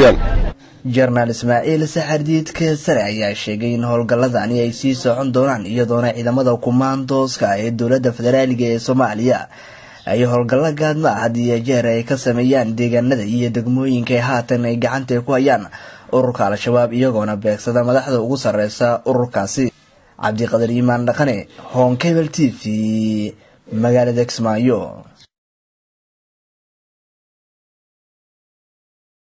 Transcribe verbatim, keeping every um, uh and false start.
weeyaan. Jarnaal Ismaaciil Saxardiid Kaasare ayaa sheegay in howlgalladani ay sii socon doonaan iyadoona ciidamada kumaandooska ee dowladda federaaliga ee Soomaaliya ay howlgalla gaadma ah had iyo jeer ay ka sameeyaan deegaanada iyo degmooyinka ay haatan ay gacanta ku hayaan ururka Al-Shabaab iyagoona beegsada madaxda ugu sareysa ururkaasi. Cabdi Qadir Iimaan Dhaqane, Home Cable T V, magaalada Kismaayo.